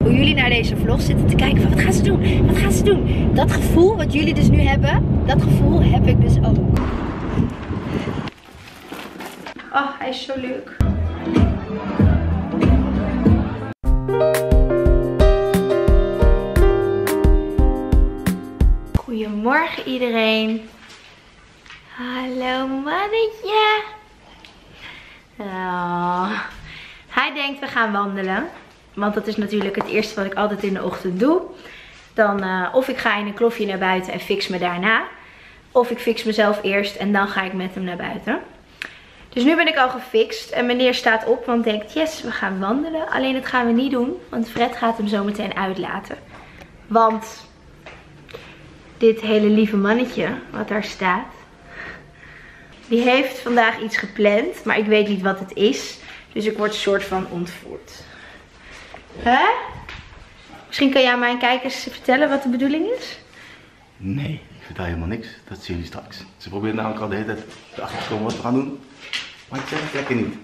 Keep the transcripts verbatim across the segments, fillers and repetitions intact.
hoe jullie naar deze vlog zitten te kijken van wat gaan ze doen? Wat gaan ze doen? Dat gevoel wat jullie dus nu hebben, dat gevoel heb ik dus ook. Oh, hij is zo leuk. Goedemorgen iedereen. Hallo mannetje. Oh. Hij denkt we gaan wandelen. Want dat is natuurlijk het eerste wat ik altijd in de ochtend doe. Dan uh, of ik ga in een klofje naar buiten en fix me daarna. Of ik fix mezelf eerst en dan ga ik met hem naar buiten. Dus nu ben ik al gefixt. En meneer staat op want denkt yes we gaan wandelen. Alleen dat gaan we niet doen. Want Fred gaat hem zo meteen uitlaten. Want dit hele lieve mannetje wat daar staat. Die heeft vandaag iets gepland. Maar ik weet niet wat het is. Dus ik word een soort van ontvoerd. Hè? Misschien kan jij aan mijn kijkers vertellen wat de bedoeling is? Nee, ik vertel helemaal niks. Dat zien jullie straks. Ze proberen namelijk al de hele tijd erachter te komen wat we gaan doen. Maar ik zeg het lekker niet.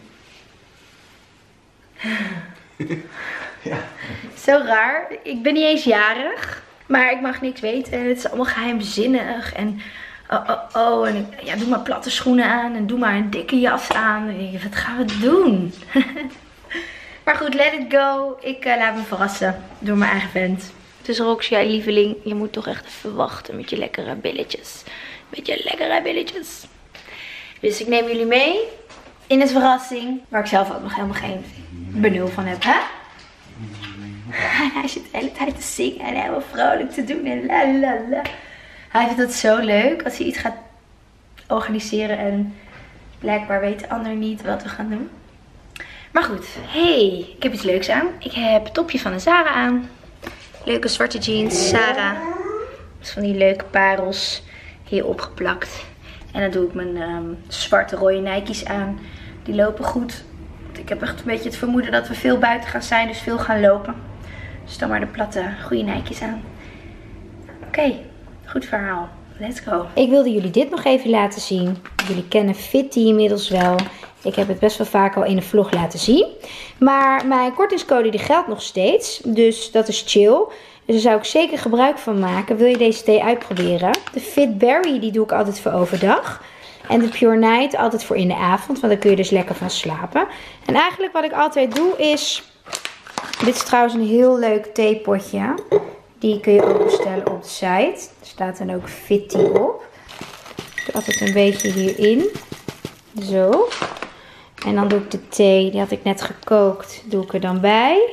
Ja. Zo raar. Ik ben niet eens jarig. Maar ik mag niks weten. Het is allemaal geheimzinnig. En oh, oh, oh. En ik, ja, doe maar platte schoenen aan. En doe maar een dikke jas aan. En ik denk, wat gaan we doen? Maar goed, let it go. Ik uh, laat me verrassen door mijn eigen vent. Dus Roxy, jij lieveling, je moet toch echt even wachten met je lekkere billetjes. Met je lekkere billetjes. Dus ik neem jullie mee in een verrassing. Waar ik zelf ook nog helemaal geen benul van heb, hè? En hij zit de hele tijd te zingen en helemaal vrolijk te doen en la la la. Hij vindt het zo leuk als hij iets gaat organiseren en blijkbaar weet de ander niet wat we gaan doen. Maar goed, hey, ik heb iets leuks aan. Ik heb het topje van een Zara aan. Leuke zwarte jeans, Zara. Met van die leuke parels hier opgeplakt. En dan doe ik mijn um, zwarte rode Nike's aan. Die lopen goed. Want ik heb echt een beetje het vermoeden dat we veel buiten gaan zijn, dus veel gaan lopen. Dus dan maar de platte, goede Nike's aan. Oké, okay, goed verhaal. Let's go. Ik wilde jullie dit nog even laten zien. Jullie kennen Fitty inmiddels wel. Ik heb het best wel vaak al in de vlog laten zien. Maar mijn kortingscode die geldt nog steeds. Dus dat is chill. Dus daar zou ik zeker gebruik van maken. Wil je deze thee uitproberen? De Fit Berry die doe ik altijd voor overdag. En de Pure Night altijd voor in de avond. Want dan kun je dus lekker van slapen. En eigenlijk wat ik altijd doe is... Dit is trouwens een heel leuk theepotje. Die kun je ook bestellen op de site. Er staat dan ook Fitty op. Ik doe altijd een beetje hierin. Zo. En dan doe ik de thee, die had ik net gekookt, doe ik er dan bij.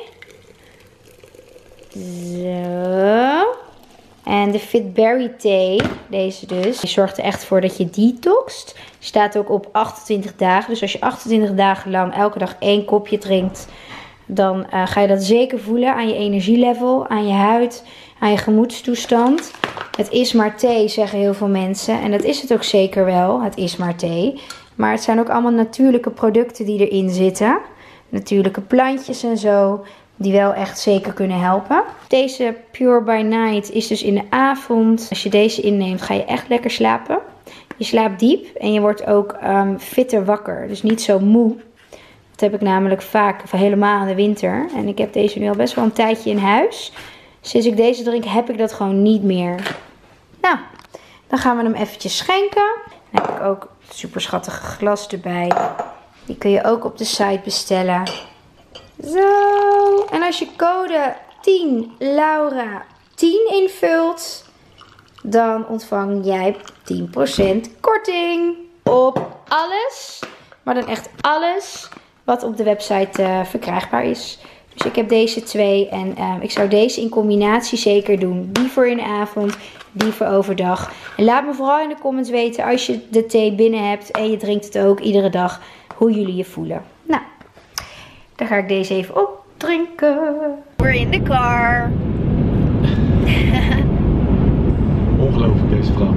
Zo. En de Fit Berry thee, deze dus, die zorgt er echt voor dat je detoxt. Staat ook op achtentwintig dagen. Dus als je achtentwintig dagen lang elke dag één kopje drinkt, dan uh, ga je dat zeker voelen aan je energielevel, aan je huid, aan je gemoedstoestand. Het is maar thee, zeggen heel veel mensen. En dat is het ook zeker wel, het is maar thee. Maar het zijn ook allemaal natuurlijke producten die erin zitten. Natuurlijke plantjes en zo. Die wel echt zeker kunnen helpen. Deze Pure by Night is dus in de avond. Als je deze inneemt ga je echt lekker slapen. Je slaapt diep en je wordt ook um, fitter wakker. Dus niet zo moe. Dat heb ik namelijk vaak, of helemaal in de winter. En ik heb deze nu al best wel een tijdje in huis. Sinds ik deze drink heb ik dat gewoon niet meer. Nou, dan gaan we hem eventjes schenken. Dan heb ik ook het super schattige glas erbij. Die kun je ook op de site bestellen. Zo. En als je code tien Laura tien invult, dan ontvang jij tien procent korting op alles. Maar dan echt alles wat op de website uh, verkrijgbaar is. Dus ik heb deze twee en uh, ik zou deze in combinatie zeker doen. Die voor in de avond, die voor overdag. En laat me vooral in de comments weten als je de thee binnen hebt en je drinkt het ook iedere dag, hoe jullie je voelen. Nou, dan ga ik deze even opdrinken. We're in the car. Ongelooflijk deze vrouw.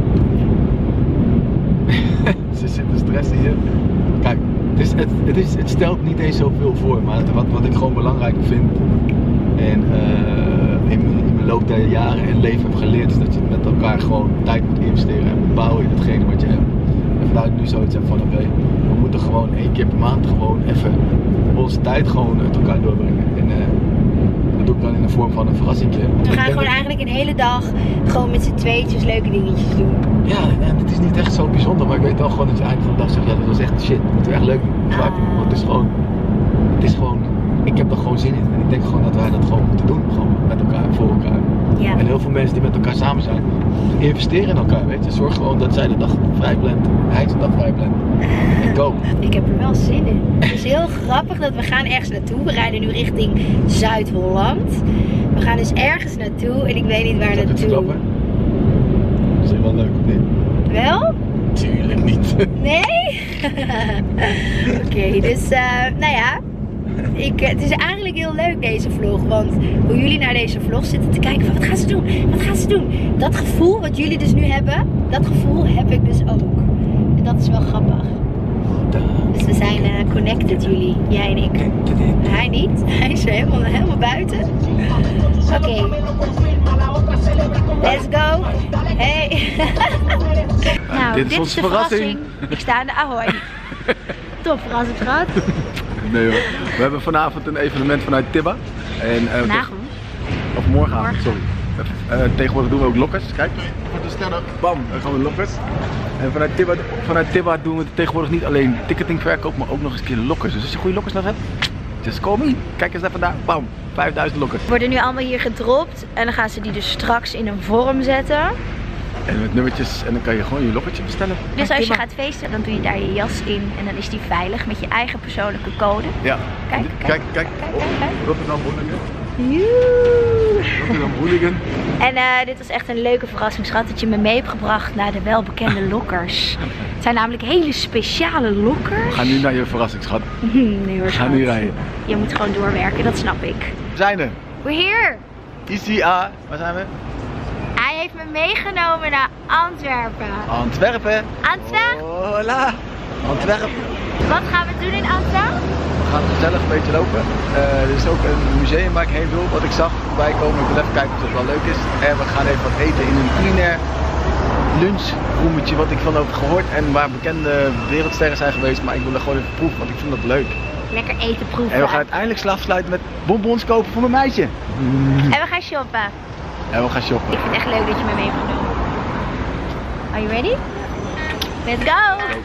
Ze zit te stressen hier. Kijk, het, is, het, het, is, het stelt niet eens zoveel voor, maar wat, wat ik gewoon belangrijk vind en uh, in, in mijn loop der jaren en leven heb geleerd, is dat je met elkaar gewoon tijd moet investeren en moet bouwen in hetgene wat je hebt. En vandaar ik nu zoiets heb van oké, okay, we moeten gewoon één keer per maand gewoon even onze tijd gewoon met elkaar doorbrengen. En, uh, dat doe ik dan in de vorm van een verrassingje. We gaan gewoon eigenlijk een hele dag gewoon met z'n tweetjes leuke dingetjes doen. Ja, en het is niet echt zo bijzonder, maar ik weet wel gewoon dat je eind van de dag zegt, ja, dat was echt shit. Dat moeten we echt leuk doen. Dat is waar, want het is gewoon, het is gewoon, ik heb er gewoon zin in. En ik denk gewoon dat wij dat gewoon moeten doen. Gewoon met elkaar, voor elkaar. Ja. En heel veel mensen die met elkaar samen zijn, investeren in elkaar, weet je. Zorg gewoon dat zij de dag vrij plant, hij de dag vrij plant. En go. Ik heb er wel zin in. Het is heel grappig dat we gaan ergens naartoe. We rijden nu richting Zuid-Holland. We gaan dus ergens naartoe en ik weet niet waar naartoe. Klappen? Dat is wel leuk of niet? Wel? Tuurlijk niet. Nee? Oké, okay, dus uh, nou ja. Ik, het is eigenlijk heel leuk deze vlog, want hoe jullie naar deze vlog zitten te kijken van wat gaan ze doen, wat gaan ze doen. Dat gevoel wat jullie dus nu hebben, dat gevoel heb ik dus ook. En dat is wel grappig. Dus we zijn uh, connected jullie, jij en ik. Hij niet, hij is helemaal, helemaal buiten. Oké, okay. Let's go. Hey. Nou, dit is, dit is de verrassing. verrassing. Ik sta aan de Ahoy. Top verrassing gehad. Nee hoor. We hebben vanavond een evenement vanuit Tibba. En, uh, vanavond? Of morgenavond, sorry. Uh, tegenwoordig doen we ook lokkers. Kijk, wordt een sneller. Bam, dan gaan we lokkers. En vanuit Tibba, vanuit Tibba doen we tegenwoordig niet alleen ticketingverkoop, maar ook nog eens een keer lokkers. Dus als je goede lokkers nog hebt, just call me. Kijk eens naar vandaag. Bam, vijfduizend lokkers. Worden nu allemaal hier gedropt en dan gaan ze die dus straks in een vorm zetten. En met nummertjes en dan kan je gewoon je lokkertje bestellen. Dus als je gaat feesten, dan doe je daar je jas in en dan is die veilig met je eigen persoonlijke code. Ja. Kijk, kijk, kijk, kijk. kijk. kijk, kijk. Rotterdam Hooligan. Joe. Rotterdam Hooligan. En uh, dit was echt een leuke verrassing, schat, dat je me mee hebt gebracht naar de welbekende lokkers. Het zijn namelijk hele speciale lokkers. Ga nu naar je verrassing, schat. Nee hoor, Ga nu rijden. Je moet gewoon doorwerken, dat snap ik. We zijn er. We're here. I C A. Waar zijn we? Hij heeft me meegenomen naar Antwerpen. Antwerpen. Antwerpen. Hola. Antwerpen. Wat gaan we doen in Antwerpen? We gaan gezellig een beetje lopen. Uh, er is ook een museum waar ik heen wil, wat ik zag voorbij komen. Ik wil even kijken of het wel leuk is. En we gaan even wat eten in een culinair lunchroometje wat ik van over gehoord. En waar bekende wereldsterren zijn geweest. Maar ik wil er gewoon even proeven, want ik vind dat leuk. Lekker eten proeven. En we gaan uiteindelijk afsluiten met bonbons kopen voor mijn meisje. En we gaan shoppen. En we gaan shoppen. Ik vind het echt leuk dat je me mee hebt genomen. Are you ready? Let's go!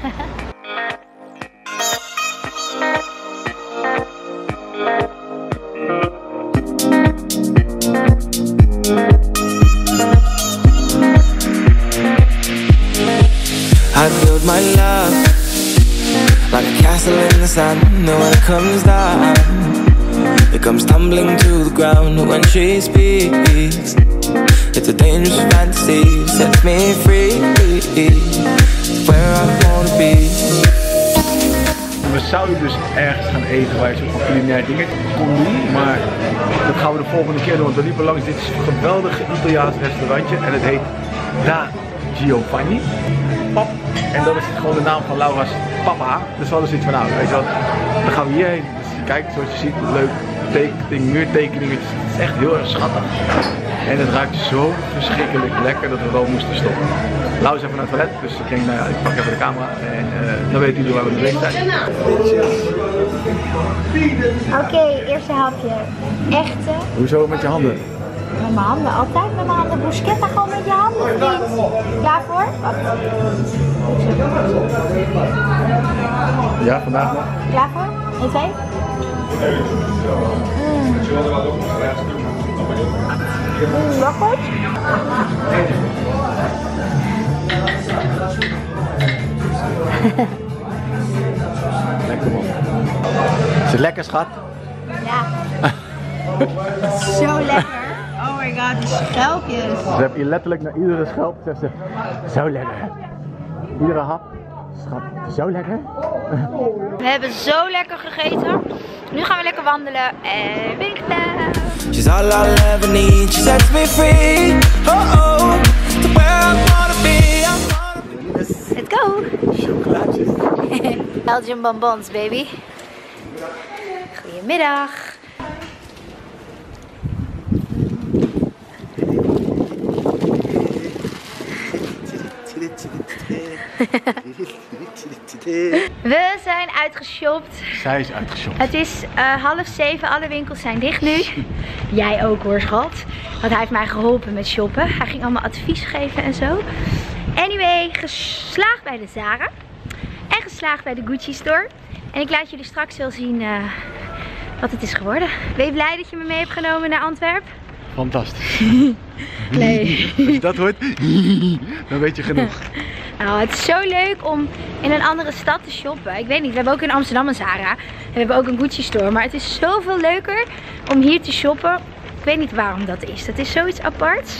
I build my love like a castle in the sun. And when it comes down, it comes tumbling to the ground. When she speaks, it's a dangerous fantasy. Sets me free, where I wanna be. We zouden dus ergens gaan eten waar je zo'n culinair dingen kon doen, maar dat gaan we de volgende keer doen. Want we liepen langs dit geweldige Italiaans restaurantje en het heet Da Giovanni. Pap. En dat is gewoon de naam van Laura's papa. Dus we hadden zoiets van, nou, weet je wat, dan gaan we hierheen. Dus kijk, zoals je ziet, leuk tekening, muurtekeningen. Het is echt heel erg schattig. En het ruikt zo verschrikkelijk lekker dat we wel moesten stoppen. Lau is even naar het toilet, dus ik denk, nou ja, ik pak even de camera en uh, dan weten jullie waar we mee bezig zijn. Oké, okay, eerste hapje. Echte. Hoezo met je handen? Met mijn handen, altijd met mijn handen. Bruschetta gewoon met je handen, vriend. Klaar voor? Wacht. Ja, vandaag nog. Klaar voor? één, twee. Mm. Mm, wel goed. Lekker man. Is het lekker, schat? Ja. Zo lekker. Oh my god, die schelpjes. Ze hebben hier letterlijk naar iedere schelp zegt ze, zo lekker. Iedere hap, schat, zo lekker. We hebben zo lekker gegeten. Nu gaan we lekker wandelen en ben ik klaar. She's all I'll ever need. She sets me free. Oh oh, to where I wanna be. Let's go. Chocolaatjes. Belgian bonbons, baby. Goedemiddag. We zijn uitgeshopt. Zij is uitgeshopt. Het is uh, half zeven, alle winkels zijn dicht nu. Jij ook hoor schat. Want hij heeft mij geholpen met shoppen. Hij ging allemaal advies geven en zo. Anyway, geslaagd bij de Zara. En geslaagd bij de Gucci store. En ik laat jullie straks wel zien uh, wat het is geworden. Ben je blij dat je me mee hebt genomen naar Antwerpen? Fantastisch. Nee. Als je dat hoort, dan weet je genoeg. Nou, het is zo leuk om in een andere stad te shoppen. Ik weet niet, we hebben ook in Amsterdam een Zara. En we hebben ook een Gucci store. Maar het is zoveel leuker om hier te shoppen. Ik weet niet waarom dat is. Dat is zoiets aparts.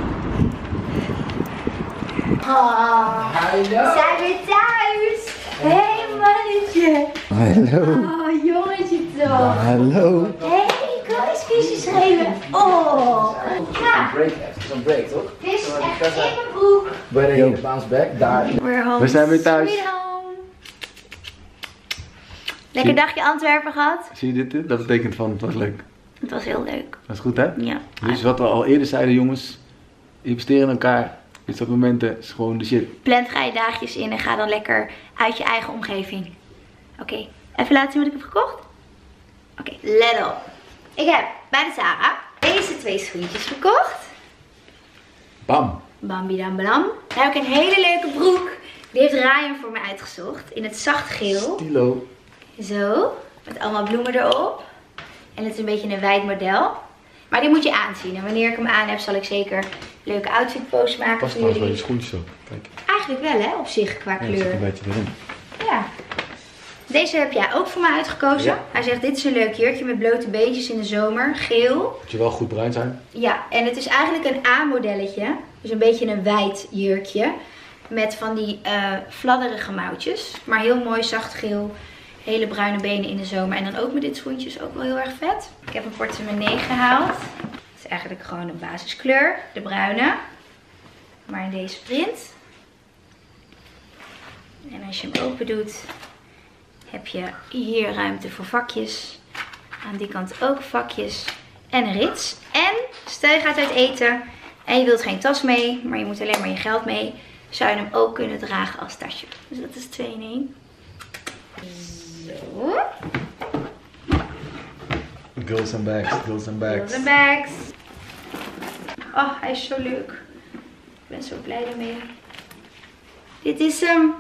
Oh, hallo. We zijn weer thuis. Hé hey, mannetje. Hallo. Oh, jongetje toch. Hallo. Hé, hey, ik wil eens visjes geven. Oh. Ja. Break even, zo'n break toch? Dit is echt in mijn broek. Bij de bounce back, daar. We're home. We zijn weer thuis. Sweet home. Lekker dagje Antwerpen gehad. Zie je dit? Dat betekent van het was leuk. Het was heel leuk. Dat is goed hè? Ja. Dus wat we al eerder zeiden jongens, investeren in elkaar. Dit soort momenten is gewoon de shit. Plant ga je dagjes in en ga dan lekker uit je eigen omgeving. Oké, okay. Even laten zien wat ik heb gekocht. Oké, okay. Let op. Ik heb bij de Zara deze twee schoentjes gekocht. Bam. Bambi dan blam. Dan heb ik een hele leuke broek. Die heeft Ryan voor me uitgezocht. In het zacht geel. Stilo. Zo. Met allemaal bloemen erop. En het is een beetje een wijd model. Maar die moet je aanzien. En wanneer ik hem aan heb zal ik zeker leuke outfit posts maken Past voor trouwens jullie. bij je schoentjes ook. Kijk. Eigenlijk wel hè, op zich qua Ja, dat zit kleur. een beetje erin. Ja. Deze heb jij ook voor mij uitgekozen. Ja. Hij zegt dit is een leuk jurkje met blote beentjes in de zomer. Geel. Moet je wel goed bruin zijn. Ja, en het is eigenlijk een A-modelletje. Dus een beetje een wijd jurkje. Met van die uh, fladderige mouwtjes. Maar heel mooi zacht geel. Hele bruine benen in de zomer. En dan ook met dit schoentje is ook wel heel erg vet. Ik heb een portemonnee gehaald. Het is eigenlijk gewoon een basiskleur. De bruine. Maar in deze print. En als je hem open doet, heb je hier ruimte voor vakjes. Aan die kant ook vakjes. En een rits. En stel je gaat uit eten en je wilt geen tas mee, maar je moet alleen maar je geld mee. Zou je hem ook kunnen dragen als tasje. Dus dat is twee in één. Zo. Girls and bags, girls and bags. Girls and bags. Oh, hij is zo leuk. Ik ben zo blij ermee. Dit is hem.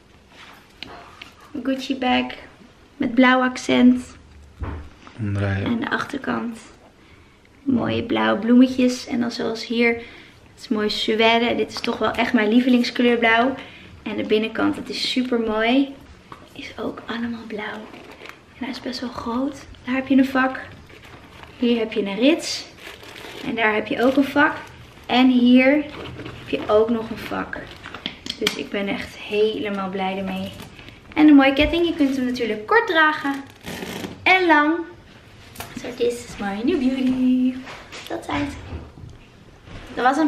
Een Gucci bag. Met blauw accent. Omdraaien. En de achterkant. Mooie blauwe bloemetjes. En dan zoals hier. Het is mooi suède. Dit is toch wel echt mijn lievelingskleur blauw. En de binnenkant, het is super mooi. Is ook allemaal blauw. En hij is best wel groot. Daar heb je een vak. Hier heb je een rits. En daar heb je ook een vak. En hier heb je ook nog een vak. Dus ik ben echt helemaal blij ermee. En een mooie ketting. Je kunt hem natuurlijk kort dragen. En lang. So this is my new beauty. Dat zijn het. Dat was hem.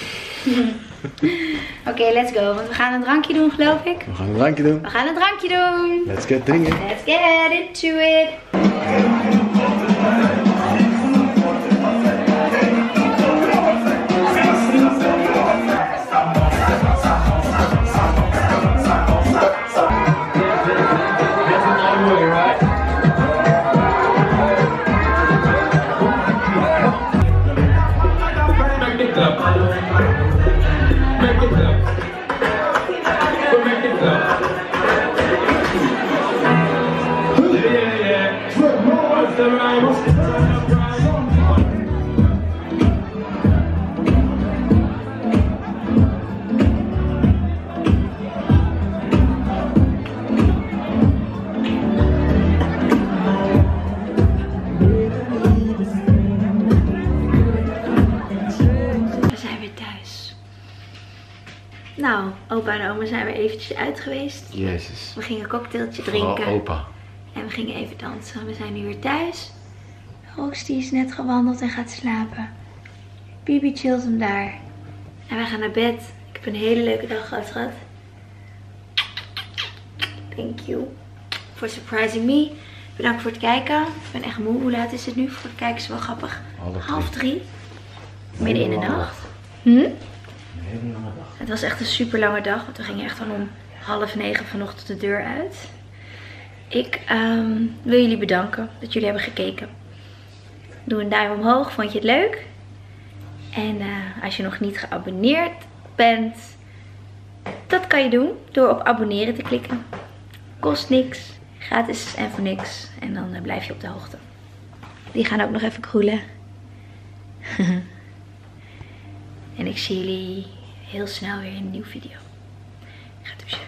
Oké, okay, let's go. Want we gaan een drankje doen, geloof ik. We gaan een drankje doen. We gaan een drankje doen. Let's get drinking. Let's get into it. Nou, opa en oma zijn weer eventjes uit geweest. Jezus. We gingen een cocktailtje drinken. Oh, opa. En we gingen even dansen. We zijn nu weer thuis. Roos die is net gewandeld en gaat slapen. Bibi chillt hem daar. En wij gaan naar bed. Ik heb een hele leuke dag gehad, schat. Thank you for surprising me. Bedankt voor het kijken. Ik ben echt moe. Hoe laat is het nu? Voor het kijken is wel grappig. Half drie. Half drie. Midden in de Hele lange nacht. Hm? Een hele lange dag. Het was echt een super lange dag. Want we gingen echt al om half negen vanochtend de deur uit. Ik um, wil jullie bedanken dat jullie hebben gekeken. Doe een duim omhoog, vond je het leuk? En uh, als je nog niet geabonneerd bent, dat kan je doen door op abonneren te klikken. Kost niks, gratis en voor niks. En dan uh, blijf je op de hoogte. Die gaan ook nog even kroelen. En ik zie jullie heel snel weer in een nieuwe video. Gaat het